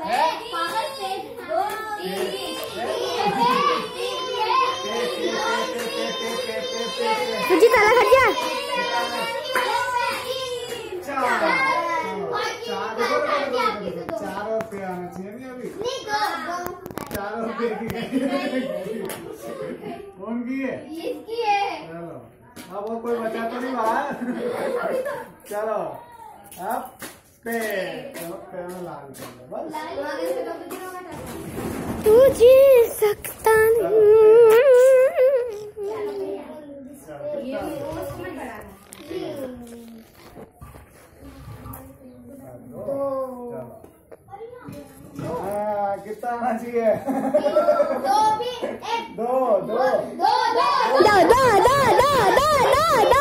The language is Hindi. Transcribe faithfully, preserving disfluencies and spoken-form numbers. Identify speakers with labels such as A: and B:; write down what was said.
A: तुझी ताला खट जा।
B: चारों पे आना चाहिए नहीं अभी। चारों पे कौन की है?
C: इसकी है।
B: चलो अब और कोई बचा तो नहीं बाहर। चलो अब पे चलो पे में लाल कर दो बस।
A: तुझे सकता नहीं।
B: कितना आना चाहिए?
C: दो भी एक
B: दो दो
C: दो दो
A: दो दो दो दो दो दो दो